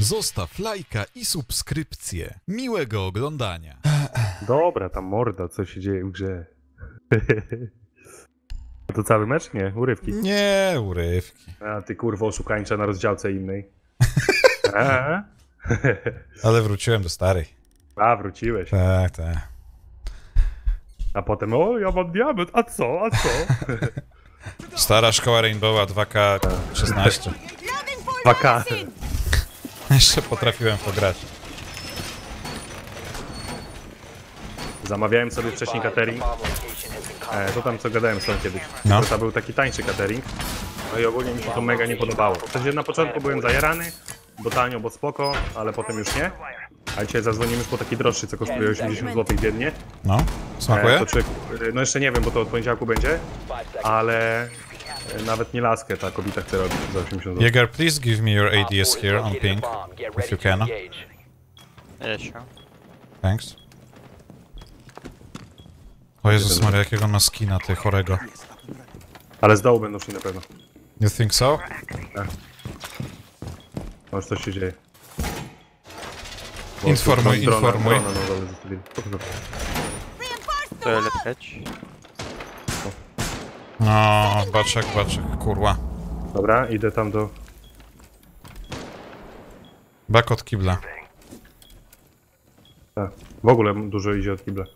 Zostaw lajka i subskrypcję. Miłego oglądania. Dobra, tam morda, co się dzieje w grze. To cały mecz? Nie, urywki. Nie, urywki. A ty kurwo oszukańcza na rozdziałce innej. A, Ale wróciłem do starej. A wróciłeś. Tak, tak. A potem, o ja mam diament, a co? Stara szkoła Rainbowa 2K16. 2K. Jeszcze potrafiłem w to grać. Zamawiałem sobie wcześniej catering. To tam co gadałem z tą kiedyś. No. To był taki tańszy catering. No i ogólnie mi się to mega nie podobało. W sensie na początku byłem zajarany, bo tanio, bo spoko, ale potem już nie. A dzisiaj zadzwonimy już po taki droższy, co kosztuje 80 zł dziennie. No, smakuje? No jeszcze nie wiem, bo to od poniedziałku będzie, ale nawet nie laskę ta kobieta chce robić za 80 zł. Jaeger, please give me your ADS here on ping, if you can. Yeah, sure. Thanks. O Jezus Maria, jakiego ma skina, ty chorego. Ale z dołu będą szli na pewno. You think so? Może coś się dzieje. Informuj, Drona informuj. na dole zostawili. Toilet hatch. No, baczek, kurwa. Dobra, idę tam do... Back od kibla. Tak. W ogóle dużo idzie od kibla.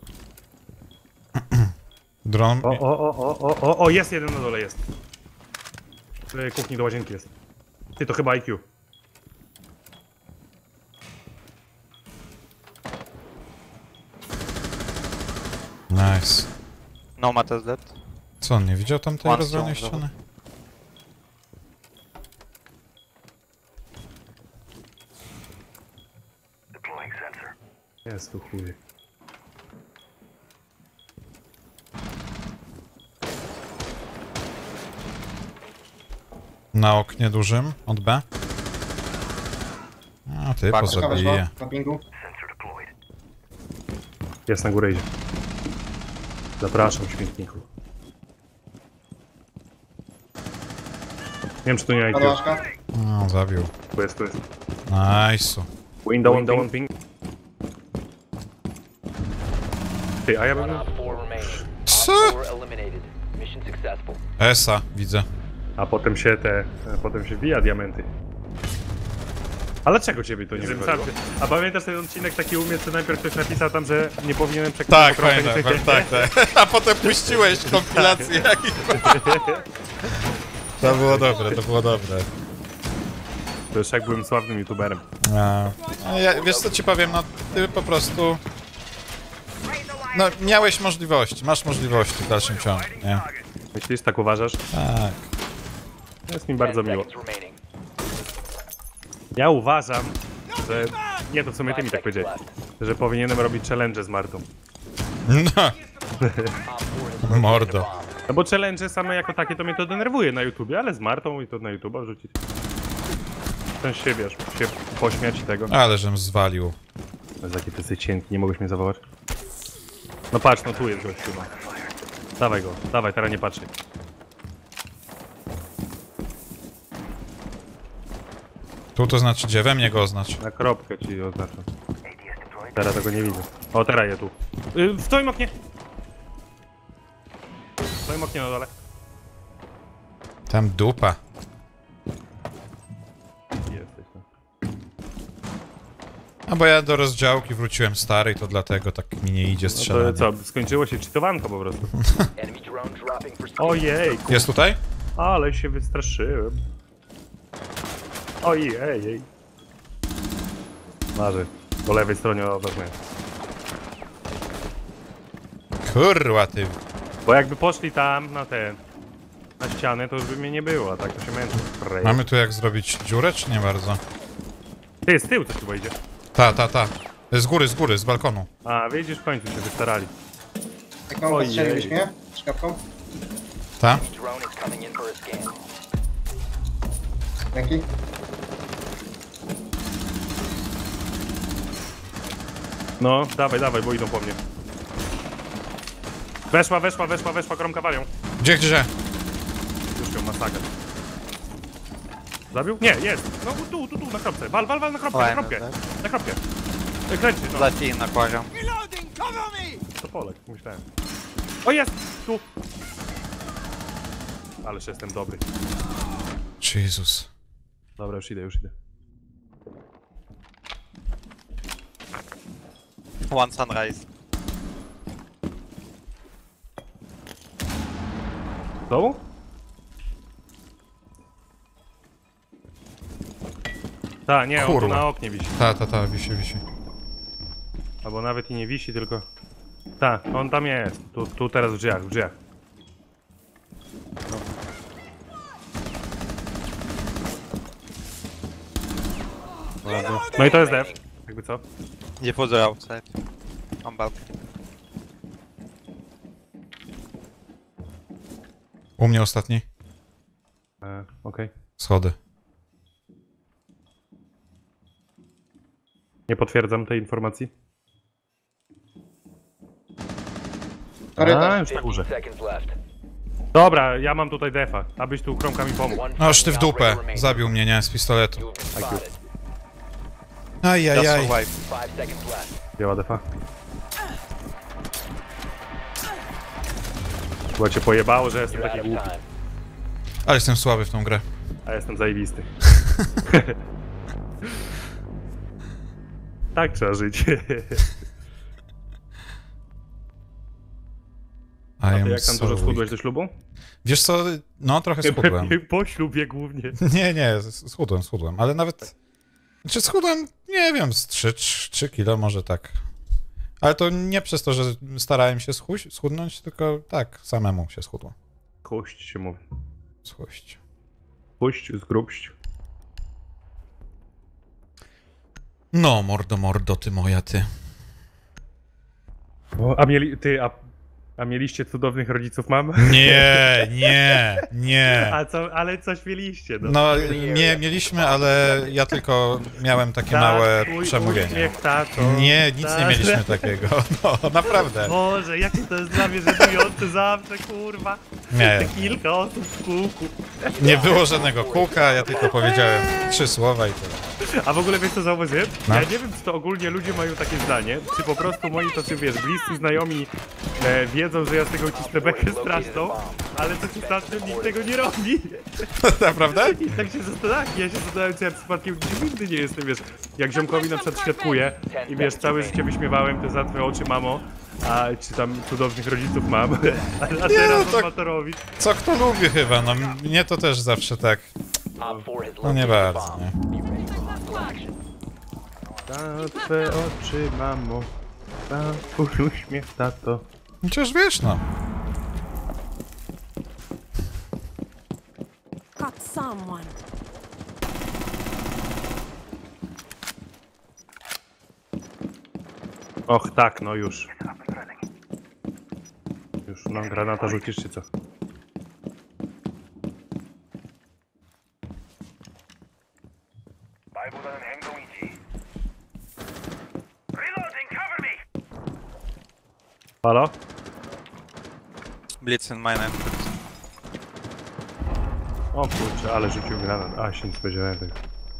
Dron. O, jest jeden na dole, jest. W kuchni do łazienki jest. Ty, to chyba IQ. Nice. No matter dead. Co, on nie widział tam tej One rozwalonej strong, ściany? Jest tu chuj. Na oknie dużym, od B. A ty, Back. pozabije. Na pingu. Jest na górę idzie. Zapraszam, śmietniku. Nie wiem, czy to nie IQ. Padłażka. No, zabił. Tu jest. Nice'u. Window, ping. Ty, a ja bym... Co? Esa, widzę. A potem się wbija diamenty. Ale czego ciebie to nie wiem? A pamiętasz ten odcinek taki u mnie, co najpierw ktoś napisał tam, że nie powinienem przekazać Tak, pamiętam, tak. A potem puściłeś kompilację. To było dobre. To już jak byłem sławnym youtuberem. Ja, wiesz co ci powiem, no ty po prostu... No, miałeś możliwości, masz możliwości w dalszym ciągu, nie? Myślisz, tak uważasz? Tak. Jest mi bardzo miło. Ja uważam, że... Nie, to w sumie ty mi tak powiedziałeś. Że powinienem robić challenge z Martą. No. Mordo. No bo challenge same jako takie to mnie to denerwuje na YouTubie, ale z Martą i to na YouTube'a wrzucić. Ten się, wiesz, się pośmiać i tego. Ale żem zwalił. To jest taki ty cienki, nie mogłeś mnie zawołać? No patrz, no tu jest gościu, no. Dawaj go, dawaj, teraz nie patrzę. Tu to znaczy gdzie? We mnie go oznacz. Na kropkę ci oznaczam. Teraz tego nie widzę. O, teraz je tu. W twoim oknie! W twoim oknie na dole. Tam dupa. Jesteś, no. A bo ja do rozdziałki wróciłem stary, to dlatego tak mi nie idzie No to strzelanie. co, skończyło się cheatowanko po prostu. Ojej, Jest tutaj? ale się wystraszyłem. Ojej. Marzy. Po lewej stronie wezmę. Kurwa ty. Bo jakby poszli tam na ścianę, to już by mnie nie było, a tak to się męczy. Mamy tu jak zrobić dziurę, czy nie bardzo? Ty, z tyłu coś chyba idzie. Ta. Z góry, z balkonu. A, widzisz, w końcu się wystarali. Taką Ojej. postrzeliłeś mnie? Szkapką? Ta? Dzięki. No, dawaj, bo idą po mnie. Weszła, kromka walią. Gdzie? Już ją masakra. Zabił? Nie, jest! No tu, na kropce. Wal na kropkę, na kropkę. Na kropkę. Kręci, no. Leci na aquarium. To Polek, myślałem. O, jest! Tu! Ależ jestem dobry. Jezus. Dobra, już idę. One sunrise. Znowu? Ta, nie, on tu Kurwa. na oknie wisi. Ta, wisi. Albo nawet i nie wisi, tylko... Ta, on tam jest. Tu teraz w drzwiach. No. Ładnie. No i to jest def. Jakby co? Diffuser outside. On balcony. U mnie ostatni. Okej. Schody. Nie potwierdzam tej informacji. Korytarz. Już na górze. 15 seconds left. Dobra, ja mam tutaj defa. Abyś tu Kromka mi pomógł. One Noż ty w friendly dupę. operator remaining. Zabił mnie, nie? Z pistoletu. You have been spotted. Just Ajajaj. survive. 5 seconds left. Działa defa. Chyba cię pojebało, że jestem You're out taki of głupi. time. Ale jestem słaby w tą grę. A jestem zajebisty. Tak trzeba żyć. I A ty am jak tam so dużo weak. schudłeś do ślubu? Wiesz co? No, trochę schudłem. Po ślubie głównie. Nie, schudłem, ale nawet... Znaczy schudłem, nie wiem, z 3 kilo może tak. Ale to nie przez to, że starałem się schudnąć, tylko tak, samemu się schudło. Kość się mówi. Schuść. Puść, zgrubść. No, mordo, ty moja, ty. O, a mieliście cudownych rodziców, mam? Nie. Ale coś mieliście, no. No, mieliśmy, ale ja tylko miałem takie małe twój przemówienie. uśmiech, tato. Nie, nic nie Tak. mieliśmy takiego. No, naprawdę. Boże, jakie to jest dla mnie żenujące zawsze, kurwa. Nie, Te kilka osób w kółku. nie było żadnego kółka, ja tylko powiedziałem 3 słowa i tyle. A w ogóle wiesz co zauważyłem? No. Ja nie wiem, czy to ogólnie ludzie mają takie zdanie, czy po prostu moi tacy, wiesz, bliscy znajomi wiedzą, że ja z tego cisnę bekę straszną, ale co ci straszne, nikt tego nie robi. Naprawdę? I tak się zastanawiam, ja się zastanawiam, czy ja przypadkiem nigdy nie jestem, wiesz, jak ziomkowi na przykład świadkuję i wiesz, całe życie wyśmiewałem te za twoje oczy, mamo, a czy tam cudownych rodziców mam, a teraz to- on ma to robić. Co kto lubi chyba, no mnie to też zawsze tak, Op 4 has no nie located a bardzo, bomb. nie? Be ready for hostile action. Za twe oczy, mamo, za twój uśmiech, tato. Chociaż wiesz, no. Got someone. Och tak, no już. Już, no granata rzucisz czy co? Halo? Blitz in mine entrance. O kurczę, ale rzucił granat. A, się nie spodziewałem tego.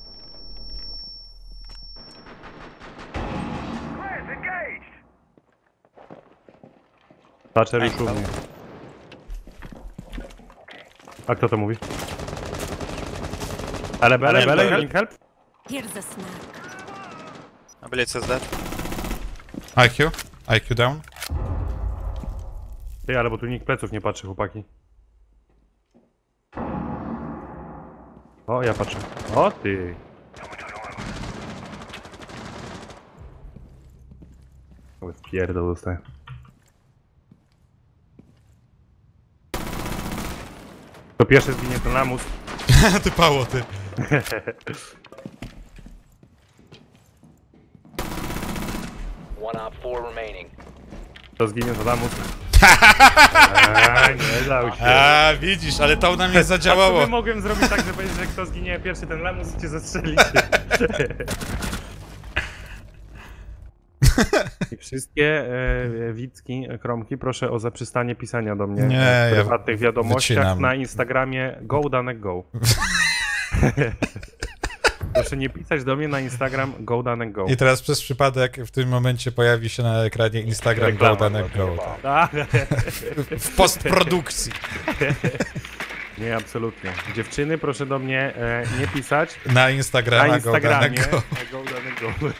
Thatcher już równie. A kto to mówi? Ale, link help? Here's a snack. Blitz is dead. IQ down. Ty, ale bo tu nikt pleców nie patrzy, chłopaki. O, ja patrzę. O, ty. O, pierdol dostałem. To pierwszy zginie to lamus. Ty pało, ty. One op 4 remaining. To zginie to lamus. Nie dał się. A, widzisz, ale to na mnie A zadziałało. co mogłem zrobić tak, że będzie, że kto zginie pierwszy ten lamus i cię zastrzeli. I wszystkie Wicki, Kromki, proszę o zaprzestanie pisania do mnie Nie, w ja prywatnych wiadomościach wycinam. na Instagramie go Danek go. Proszę nie pisać do mnie na Instagram GoDaneGo. I teraz przez przypadek w tym momencie pojawi się na ekranie Instagram Reklama, GoDaneGo. Go. Tak. W postprodukcji. Nie, absolutnie. Dziewczyny, proszę do mnie nie pisać. Na Instagrama Na Instagramie GoDaneGo. GoDaneGo.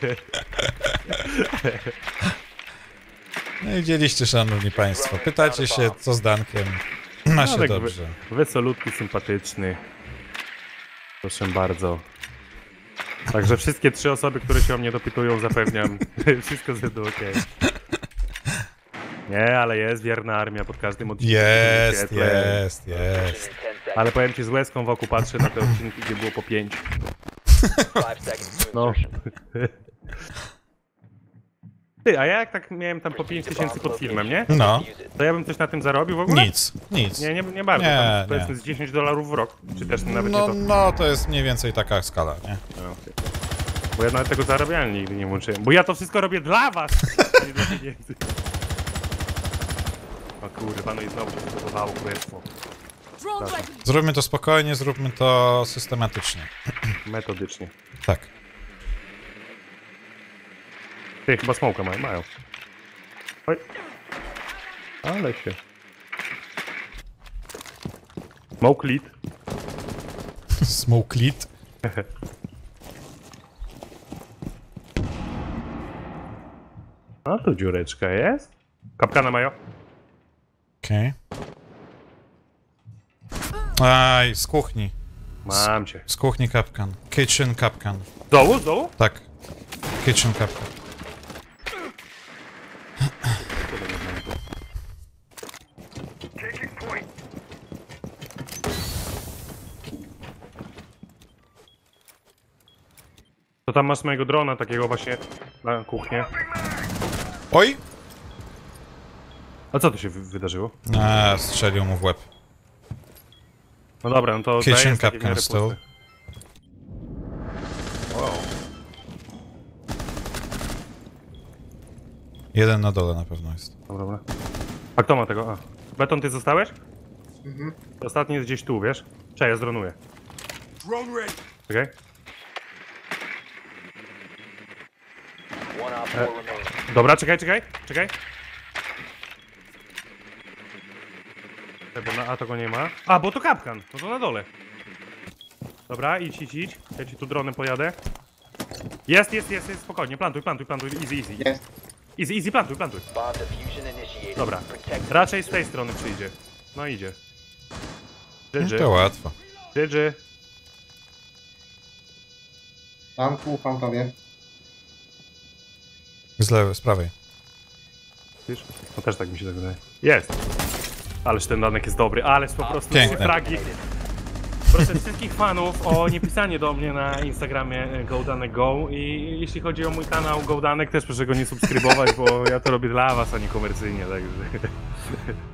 No i widzieliście, szanowni państwo. Pytacie się, co z Dankiem. Ma się tak dobrze. Wesolutki, sympatyczny. Proszę bardzo. Także wszystkie 3 osoby, które się o mnie dopytują, zapewniam, wszystko będą okej. Nie, ale jest wierna armia pod każdym odcinku. Jest. In 10 seconds. Ale powiem ci, z łezką wokół patrzę na te odcinki, gdzie było po 5. 5 seconds to No. insertion. Ty, a ja jak tak miałem tam po 5000 pod filmem, nie? No, Use it. To ja bym coś na tym zarobił w ogóle? nic. Nie bardzo. Nie, Tam, nie. powiedzmy z $10 w rok, czy też nawet nie No, to. no, to jest mniej więcej taka skala, nie? No, okej. Bo ja nawet tego zarabiania nigdy nie włączyłem. Bo ja to wszystko robię dla was! Nie dla pieniędzy. O kurwa, no i znowu się zbudowało królestwo. Drone ready. Zróbmy to spokojnie, zróbmy to systematycznie. Metodycznie. Tak. Ty, chyba smoka mają. Oj. Ale się. Smoke lead. Smoke lead. A tu dziureczka jest. Kapkana mają. Okej. Aj, z kuchni. Mam cię. Z kuchni kapkan. Kitchen kapkan. Z dołu, z dołu? Tak. Kitchen kapkan. To tam masz mojego drona takiego właśnie na kuchnię. Oj! A co tu się wydarzyło? A, strzelił mu w łeb. No dobra, no to Kitchen daję takie w Capcan miarę still. puste. Wow. Jeden na dole na pewno jest. Dobra. A kto ma tego? A. Beton, ty zostałeś? Mhm. Ostatni jest gdzieś tu, wiesz? Czekaj, ja zdronuję. Czekaj. One op 4 remaining. Dobra, czekaj. Bo na A to go nie ma. A, bo to kapkan. No to na dole. Dobra, idź. Ja ci tu dronem pojadę. Jest, spokojnie. Plantuj. Easy. Jest. Plantuj. Bomb diffusion initiated. Dobra. Protect Raczej z tej strony przyjdzie. No idzie. To łatwo. GG. Tam ufam tobie. Z lewej, z prawej. Wiesz? No też tak mi się tak wydaje. Jest. Ależ ten danek jest dobry, ależ po prostu Piękne. 3 fragi. Proszę wszystkich fanów o niepisanie do mnie na Instagramie GoDaneGo i jeśli chodzi o mój kanał GoDanek, też proszę go nie subskrybować, bo ja to robię dla was, a nie komercyjnie, także